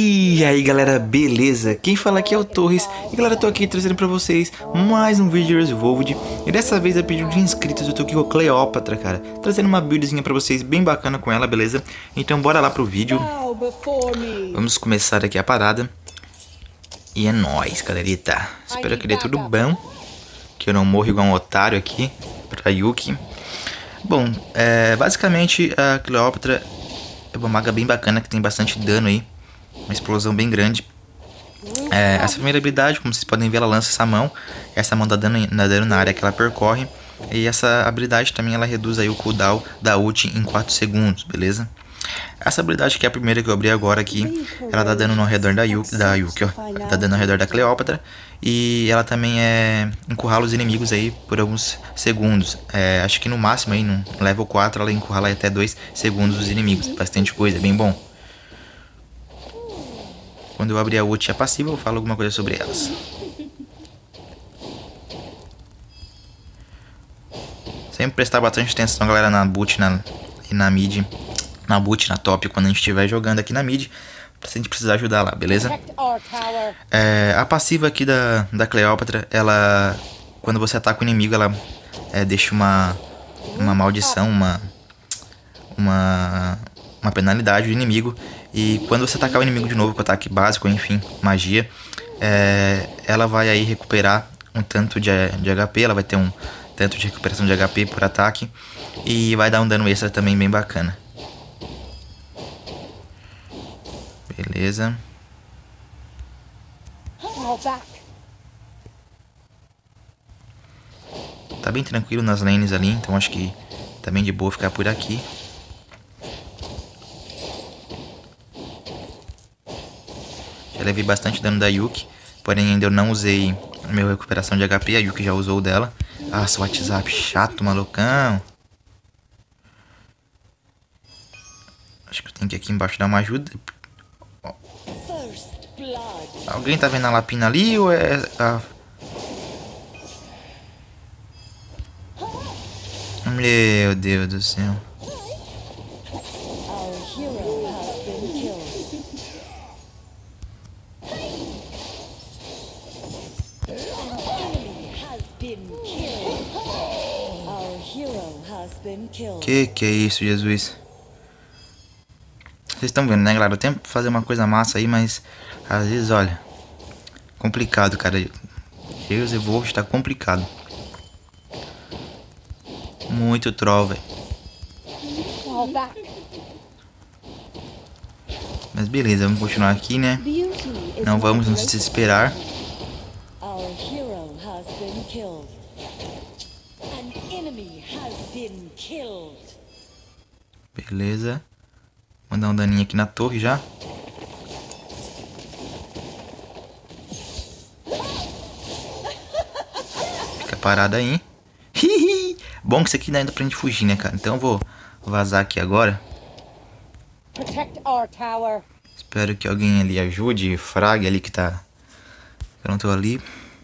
E aí galera, beleza? Quem fala aqui é o Torres. E galera, tô aqui trazendo pra vocês mais um vídeo de Revolved. E dessa vez a pedido de inscritos eu tô aqui com a Cleópatra, cara, trazendo uma buildzinha pra vocês bem bacana com ela, beleza? Então bora lá pro vídeo. Vamos começar aqui a parada. E é nóis, galerita. Espero que dê tudo bom, que eu não morro igual um otário aqui pra Yuki. Bom, basicamente a Cleópatra é uma maga bem bacana que tem bastante dano aí. Uma explosão bem grande. Essa primeira habilidade, como vocês podem ver, ela lança essa mão. Essa mão dá dano na área que ela percorre. E essa habilidade também ela reduz aí o cooldown da ult em 4 segundos, beleza? Essa habilidade que é a primeira que eu abri agora aqui, ela dá dano ao redor da Yuki, ó. Ela dá dano ao redor da Cleópatra. E ela também encurrala os inimigos aí por alguns segundos. Acho que no máximo aí, no level 4, ela encurrala até 2 segundos os inimigos. Bastante coisa, bem bom. Quando eu abrir a ult e a passiva, eu falo alguma coisa sobre elas. Sempre prestar bastante atenção, galera, na boot e na mid. Na boot, na top, quando a gente estiver jogando aqui na mid, pra gente precisar ajudar lá, beleza? A passiva aqui da Cleópatra, ela, quando você ataca o inimigo, ela deixa uma maldição, uma penalidade do inimigo. E quando você atacar o inimigo de novo com ataque básico, enfim, magia, ela vai aí recuperar um tanto de HP, ela vai ter um tanto de recuperação de HP por ataque. E vai dar um dano extra também bem bacana. Beleza. Tá bem tranquilo nas lanes ali, então acho que tá bem de boa ficar por aqui. Já levei bastante dano da Yuki, porém ainda eu não usei a minha recuperação de HP, a Yuki já usou dela. Nossa, o WhatsApp chato, malucão. Acho que eu tenho que ir aqui embaixo dar uma ajuda. Alguém tá vendo a Lapina ali ou é a... Meu Deus do céu. Que é isso, Jesus? Vocês estão vendo, né, galera? Eu tento fazer uma coisa massa aí, mas às vezes, olha, complicado, cara. Heroes Evolved tá complicado. Muito troll, velho. Mas beleza, vamos continuar aqui, né? Não vamos nos desesperar. Beleza. Mandar um daninho aqui na torre já. Fica parado aí. Bom que isso aqui ainda dá pra gente fugir, né, cara? Então eu vou vazar aqui agora. Espero que alguém ali ajude. Frag ali que tá... Eu não tô ali.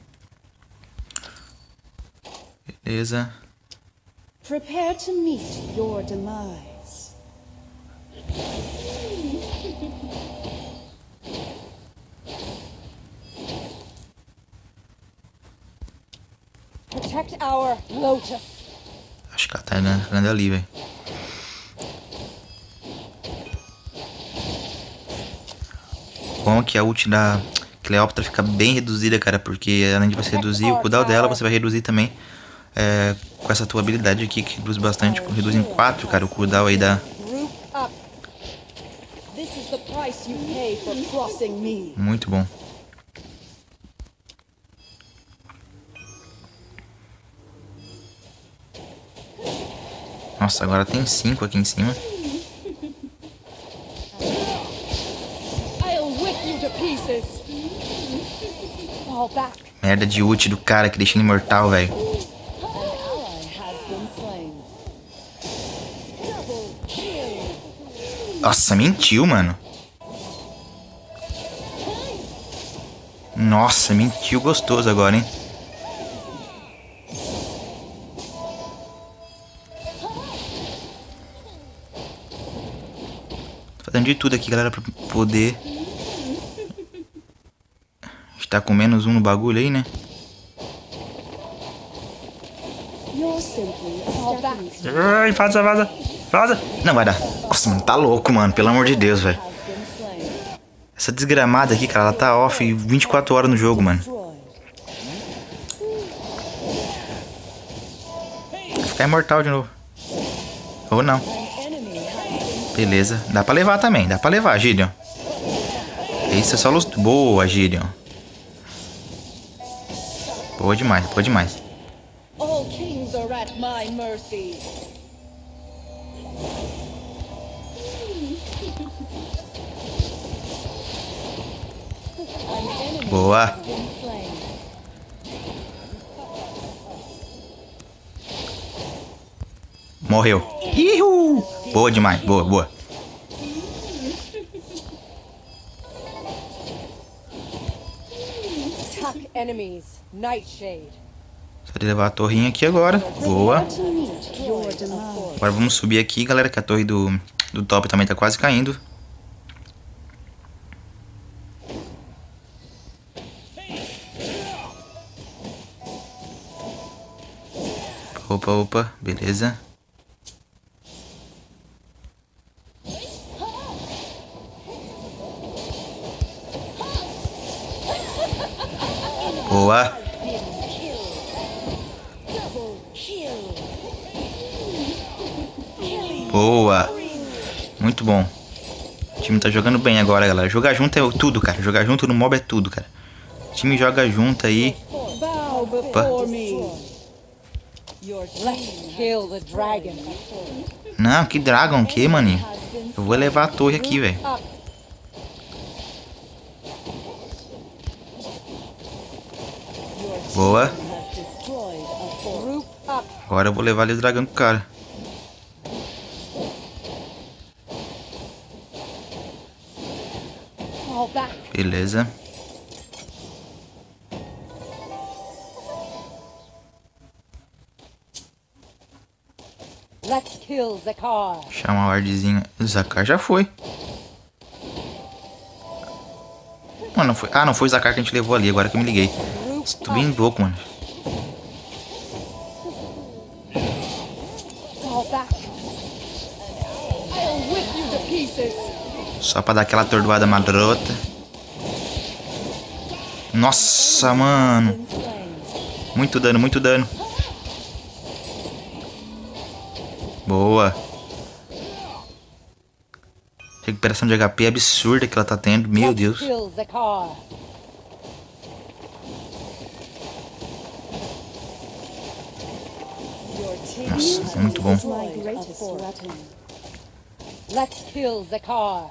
Beleza. Prepare to meet your demise. Protect our Lotus. Acho que ela tá andando ali, velho. Bom que a ult da Cleópatra fica bem reduzida, cara, porque além de você reduzir o cooldown dela, você vai reduzir também com essa tua habilidade aqui, que reduz bastante, reduz em 4, cara, o cooldown aí da... Muito bom. Nossa, agora tem 5 aqui em cima. Merda de ult do cara que deixa ele imortal, velho. Nossa, mentiu, mano. Nossa, mentiu gostoso agora, hein. Tô fazendo de tudo aqui, galera, pra poder tá com menos um no bagulho aí, né? You're simply a stepping stone. Ai, vaza, vaza. Vaza. Não vai dar. Nossa, mano, tá louco, mano. Pelo amor de Deus, velho. Has been slain. Essa desgramada aqui, cara, ela tá off 24 horas no jogo, mano. Destroyed. Vai ficar imortal de novo. Ou não. Beleza. Dá pra levar também. Dá pra levar, Gideon. Isso é só luz. Boa, Gideon. Boa demais, boa demais. All kings are at my mercy. Boa. Been slain. Morreu. Ihu! Boa demais. Boa, boa. Attack enemies. Nightshade. Só de levar a torrinha aqui agora. Boa. To meet your demand. Agora vamos subir aqui, galera, que a torre do top também tá quase caindo. Opa, opa, beleza. Boa. Boa. Muito bom. O time tá jogando bem agora, galera. Jogar junto é tudo, cara. Jogar junto no mob é tudo, cara. O time joga junto aí. Bow before me. Your Let's kill the dragon. Não, que dragon, que, maninho? Eu vou levar a torre aqui, velho. Up. Boa. has destroyed a fort. Group up. Agora eu vou levar ali o dragão pro cara. Fall back. Beleza. Let's kill Zakar. Chama o wardzinho. O Zakar já foi. Mano, não foi. Ah, não foi o Zakar que a gente levou ali. Agora que eu me liguei. Group Tô bem louco, mano. Fall back. I'll whip you to pieces. Só pra dar aquela atordoada madrota. Nossa, mano. Muito dano, muito dano. Boa. Recuperação de HP absurda que ela tá tendo. Meu Let's Deus. kill Zakar. Your team Nossa, muito bom. is my greatest threat. Let's kill Zakar.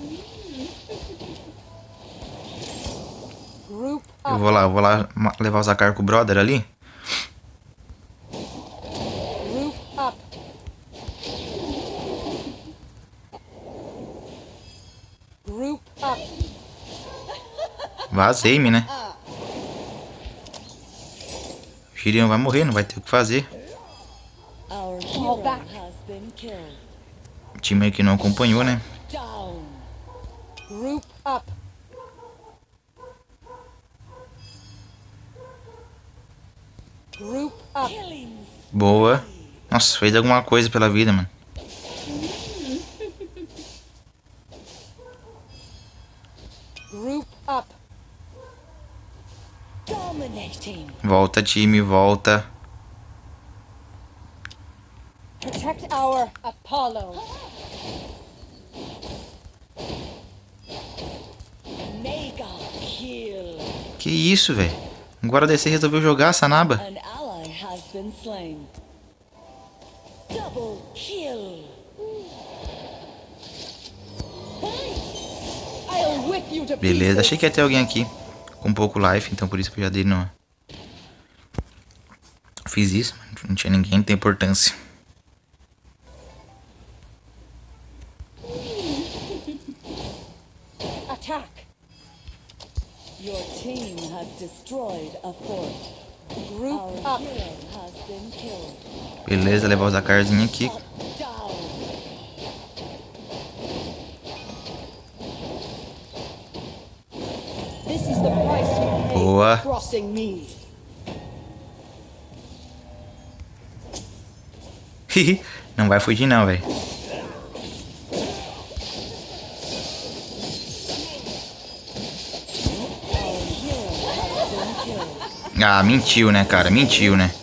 Group Eu up. vou lá levar o Zakar com o brother ali. Group up. Group up. Vazei-me, né? O Gideon vai morrer, não vai ter o que fazer. Our Fall hero back. has been killed. O time aí que não acompanhou, né? Down. Group up. Group up. Killing. Boa. Nossa, fez alguma coisa pela vida, mano. Group up. Dominating. Volta, time, volta. Protect our Apollo. Mega kill. Que isso, velho? Agora a DC resolveu jogar essa naba. An ally has been slain. Double kill. I'll whip you to Beleza, pieces. achei que ia ter alguém aqui com pouco life, então por isso que eu já dei no... Fiz isso, mano. Não tinha ninguém, não tem importância. Attack. Your team has destroyed a fort. Group Our up. hero has been killed. Beleza, levar o Zakarzinho aqui. Down. This is the price you pay. Boa. Crossing me. Não vai fugir não, velho. Ah, mentiu, né, cara? Mentiu, né?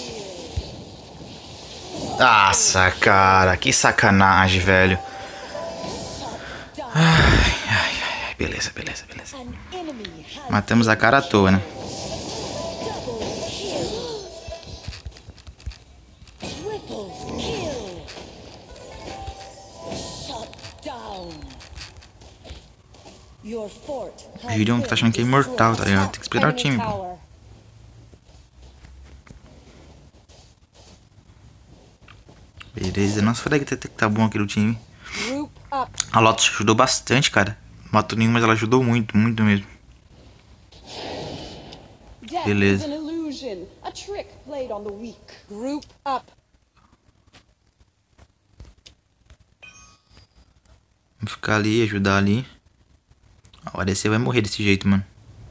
Nossa, cara, que sacanagem, velho. Ai. Beleza. Matamos a cara à toa, né? O Gideon tá achando que é imortal, tá ligado? Tem que esperar o time, pô. Beleza, nossa, foi que tá bom aqui do time. A Lotus ajudou bastante, cara. Matou nenhum, mas ela ajudou muito mesmo. Beleza. Vamos ficar ali, ajudar ali. O ADC vai morrer desse jeito, mano.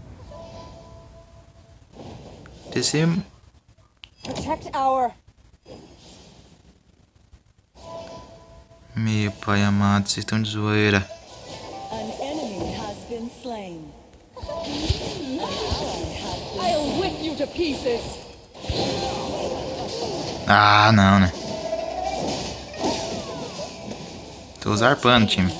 ADC... Protect our. Meu pai amado, vocês estão de zoeira. I'll whip you to pieces. Ah, não, né? Tô zarpando, time.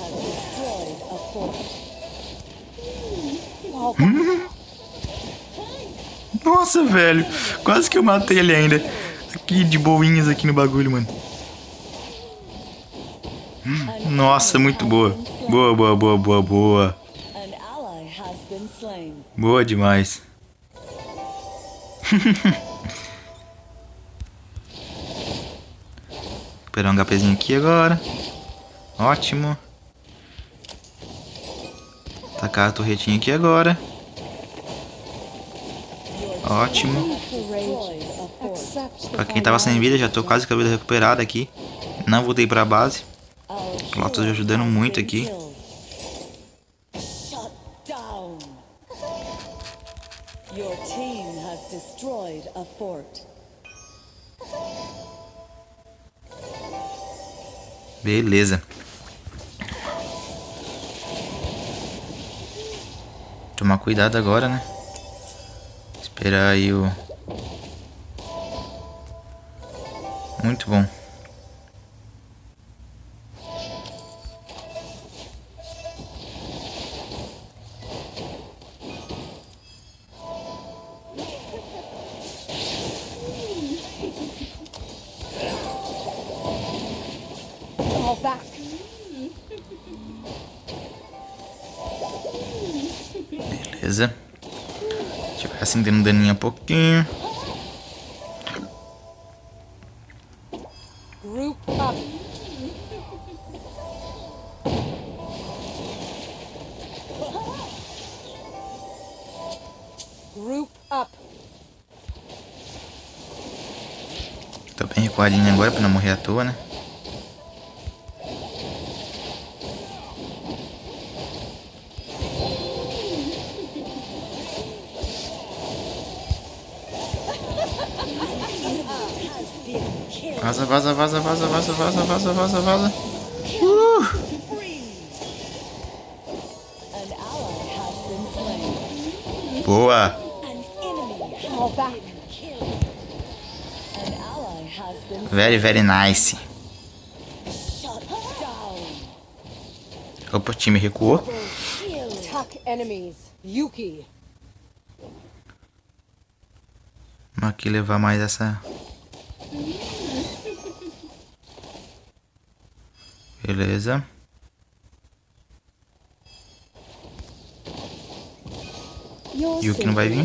Nossa, velho. Quase que eu matei ele ainda. Aqui de boinhas aqui no bagulho, mano. Nossa, muito boa. Boa. Boa demais. Esperar um HPzinho aqui agora. Ótimo. Tacar a torretinha aqui agora. Ótimo. Pra quem tava sem vida, já tô quase com a vida recuperada aqui. Não voltei pra base. O Lotus ajudando muito aqui. Beleza. Tomar cuidado agora, né? Esperar aí o... Muito bom. Beleza. Deixa eu ver assim, dando daninho um pouquinho. Group up. Group up. Tô bem recuadinho agora pra não morrer à toa, né? Vaza. Boa. Very nice. Opa, o time recuou. Attack enemies. Yuki. Vamos aqui levar mais essa... Beleza. Yuki não vai vir.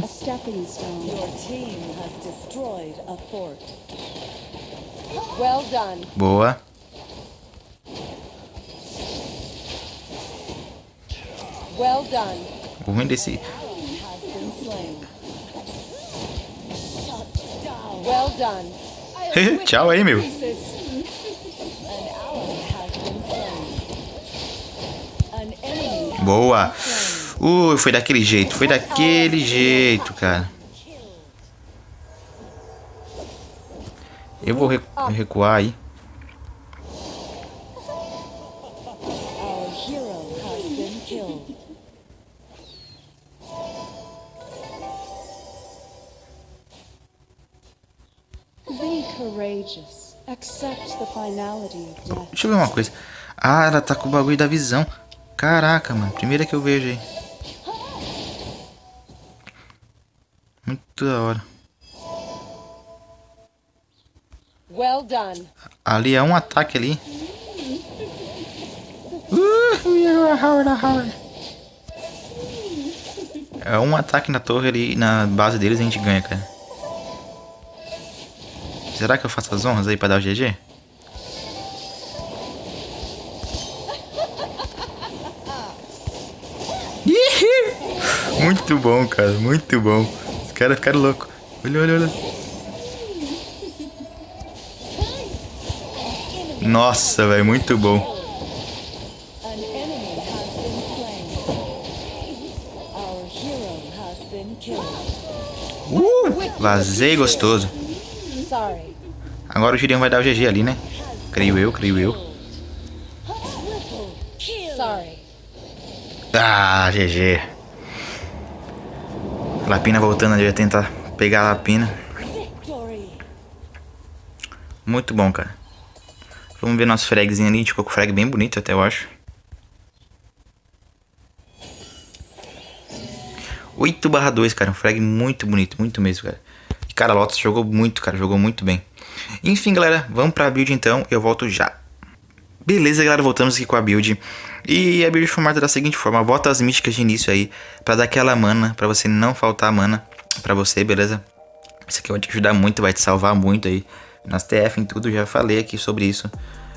Well done. Boa. Well done. O ruim desse... Well done. Tchau aí, meu. Boa. Foi daquele jeito. Foi daquele jeito, cara. Eu vou recuar aí. Our hero has been killed. Be courageous. Accept the finality of death. Deixa eu ver uma coisa. Ah, ela tá com o bagulho da visão. Caraca, mano. Primeira que eu vejo aí. Muito da hora. Well done. Ali é um ataque ali. É um ataque na torre ali, na base deles, a gente ganha, cara. Será que eu faço as honras aí pra dar o GG? Muito bom, cara, muito bom. Os caras ficaram loucos. Olha, olha, olha. Nossa, velho, muito bom. An enemy has been slain. Our hero has been killed. Vazei gostoso. Sorry. Agora o Gideon vai dar o GG ali, né? Creio eu, creio eu. Sorry. Ah, GG. Lapina voltando, eu ia tentar pegar a Lapina. Victory. Muito bom, cara. Vamos ver nosso fragzinho ali. A gente ficou com o frag bem bonito até, eu acho. 8/2, cara. Um frag muito bonito, muito mesmo, cara. E, cara, Lotus jogou muito, cara. Jogou muito bem. Enfim, galera, vamos pra build então. Eu volto já. Beleza, galera, voltamos aqui com a build. E a build foi formada da seguinte forma: bota as místicas de início aí, pra dar aquela mana, pra você não faltar mana pra você, beleza? Isso aqui vai te ajudar muito, vai te salvar muito aí nas TF, em tudo, já falei aqui sobre isso.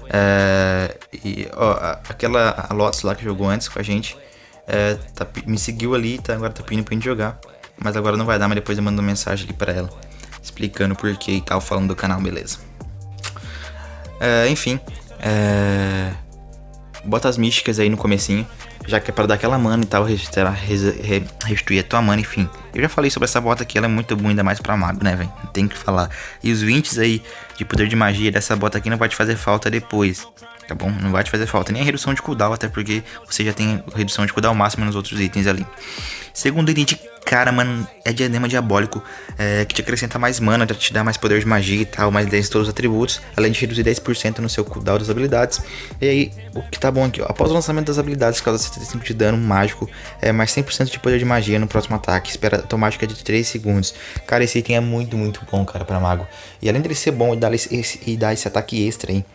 E ó, aquela Lotus lá que jogou antes com a gente, me seguiu ali, tá, agora tá pedindo pra gente jogar. Mas agora não vai dar, mas depois eu mando uma mensagem ali pra ela, explicando o porquê e tal, falando do canal, beleza? Enfim, bota as místicas aí no comecinho, já que é para dar aquela mana e tal, restituir a tua mana, enfim. Eu já falei sobre essa bota aqui, ela é muito boa, ainda mais pra mago, né, velho? Não tem que falar. E os 20 aí de poder de magia dessa bota aqui não vai te fazer falta depois, tá bom? Não vai te fazer falta nem a redução de cooldown, até porque você já tem redução de cooldown máxima nos outros itens ali. Segundo item de cara, mano, é diadema diabólico, que te acrescenta mais mana, te dá mais poder de magia e tal, mais 10 em todos os atributos, além de reduzir 10% no seu cooldown das habilidades. E aí, o que tá bom aqui, ó, após o lançamento das habilidades, causa 75 de dano mágico, mais 100% de poder de magia no próximo ataque, espera automática de 3 segundos. Cara, esse item é muito, muito bom, cara, pra mago. E além dele ser bom e dar esse ataque extra aí,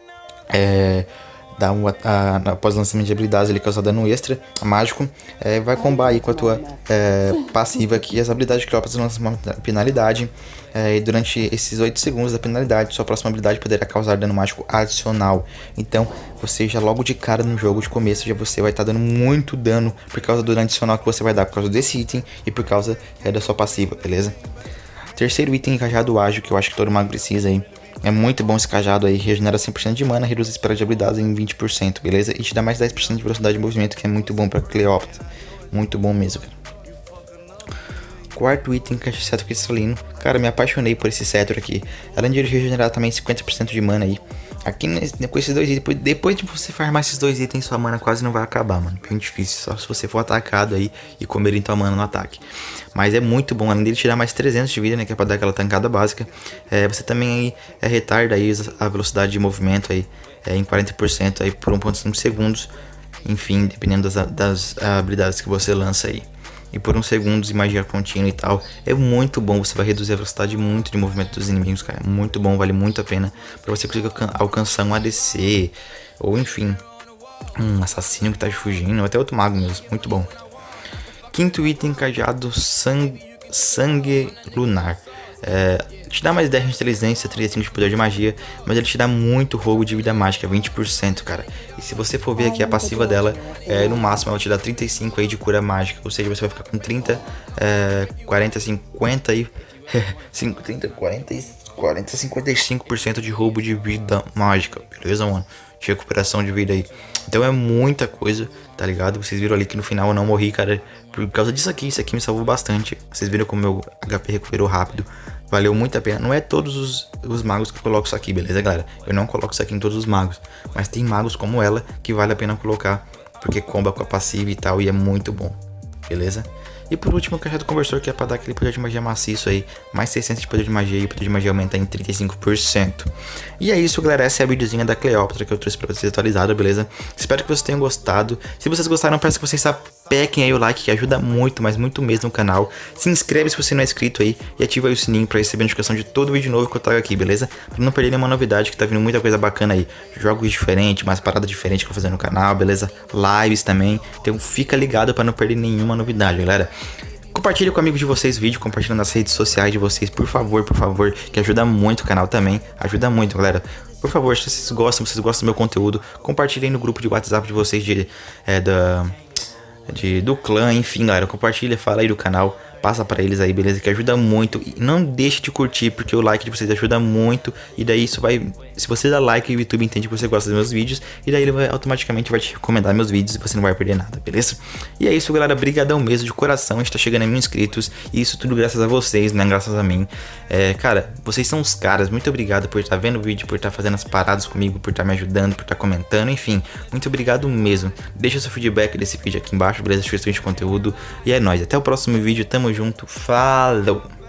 após o lançamento de habilidades, ele causa dano extra mágico, vai combar aí com a tua passiva aqui as habilidades de Cleópatra lançam uma penalidade, e durante esses 8 segundos da penalidade, sua próxima habilidade poderá causar dano mágico adicional. Então você já logo de cara no jogo de começo, já você vai estar dando muito dano por causa do dano adicional que você vai dar por causa desse item e por causa da sua passiva, beleza? Terceiro item, cajado ágil, que eu acho que todo mago precisa aí. É muito bom esse cajado aí, regenera 100% de mana, reduz a espera de habilidades em 20%, beleza? E te dá mais 10% de velocidade de movimento, que é muito bom pra Cleópatra. Muito bom mesmo, cara. Quarto item, cetro cristalino. Cara, me apaixonei por esse cetro aqui. Além de ele regenerar também 50% de mana aí. Aqui com esses dois itens, depois de você farmar esses dois itens, sua mana quase não vai acabar, mano. Bem difícil, só se você for atacado aí e comerem tua mana no ataque. Mas é muito bom, além dele tirar mais 300 de vida, né, que é pra dar aquela tancada básica. Você também aí retarda aí a velocidade de movimento aí em 40% aí por 1.5 segundos. Enfim, dependendo das habilidades que você lança aí. E por 1 segundo de magia contínua e tal. É muito bom, você vai reduzir a velocidade muito de movimento dos inimigos, cara. Muito bom, vale muito a pena pra você conseguir alcançar um ADC. Ou enfim, um assassino que tá fugindo, ou até outro mago mesmo, muito bom. Quinto item, cajado sangue lunar. Te dá mais 10 de inteligência, 35 de poder de magia, mas ele te dá muito roubo de vida mágica, 20%, cara. E se você for ver aqui a passiva dela, no máximo ela te dá 35 aí de cura mágica, ou seja, você vai ficar com 30, 40, 50 e 30, 40, 55% de roubo de vida mágica, beleza, mano? de recuperação de vida aí. Então é muita coisa, tá ligado? Vocês viram ali que no final eu não morri, cara, por causa disso aqui. Isso aqui me salvou bastante. Vocês viram como meu HP recuperou rápido. Valeu muito a pena. Não é todos os magos que eu coloco isso aqui, beleza, galera? Eu não coloco isso aqui em todos os magos. Mas tem magos como ela que vale a pena colocar, porque comba com a passiva e tal, e é muito bom, beleza? E por último, o cajado do conversor, que é pra dar aquele poder de magia maciço aí. Mais 600 de poder de magia e o poder de magia aumenta em 35%. E é isso, galera. Essa é a videozinha da Cleópatra que eu trouxe pra vocês atualizada, beleza? Espero que vocês tenham gostado. Se vocês gostaram, peço que vocês sapequem aí o like, que ajuda muito, mas muito mesmo no canal. Se inscreve se você não é inscrito aí e ativa aí o sininho pra receber a notificação de todo vídeo novo que eu trago aqui, beleza? Pra não perder nenhuma novidade, que tá vindo muita coisa bacana aí. Jogos diferentes, mais paradas diferentes que eu vou fazer no canal, beleza? Lives também. Então fica ligado pra não perder nenhuma novidade, galera. Compartilhe com amigos de vocês o vídeo, compartilha nas redes sociais de vocês, por favor, que ajuda muito o canal também, ajuda muito, galera. Por favor, se vocês gostam do meu conteúdo, compartilhem no grupo de WhatsApp de vocês do clã, enfim, galera, compartilha, fala aí do canal, passa pra eles aí, beleza, que ajuda muito. E não deixe de curtir, porque o like de vocês ajuda muito, e daí isso vai, se você dá like, o YouTube entende que você gosta dos meus vídeos, e daí ele automaticamente vai te recomendar meus vídeos e você não vai perder nada, beleza? E é isso, galera, brigadão mesmo, de coração, a gente tá chegando a 1000 inscritos, e isso tudo graças a vocês, né, graças a mim. Cara, vocês são os caras, muito obrigado por estar vendo o vídeo, por estar fazendo as paradas comigo, por estar me ajudando, por estar comentando, enfim, muito obrigado mesmo. Deixa seu feedback desse vídeo aqui embaixo, beleza? Sugestões de conteúdo, e é nóis, até o próximo vídeo, tamo junto, falou!